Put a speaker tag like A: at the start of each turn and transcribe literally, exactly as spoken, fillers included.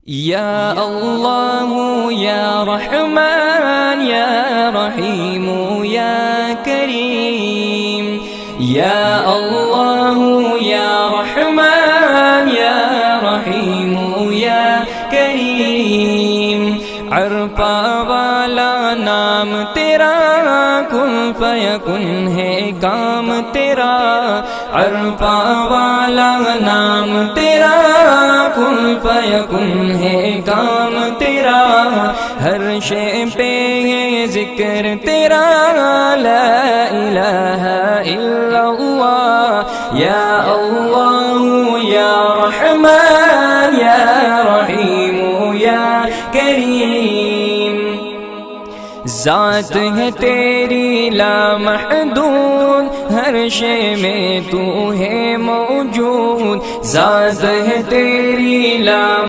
A: یا اللہ یا رحمان یا رحیم یا کریم، یا اللہ یا رحمان یا رحیم یا کریم، عرفہ والا نام تیرا، کن فیکن ہے کام تیرا، عرفہ والا نام تیرا، کن فیکن ہے کام تیرا، ہر شے پہ ہے ذکر تیرا، لا الہ الا اللہ، یا اللہ یا رحمان یا رحیم یا کریم، ذات ہے تیری لامحدود، ہر شے میں تو ہے موجود، ذات ہے تیری لا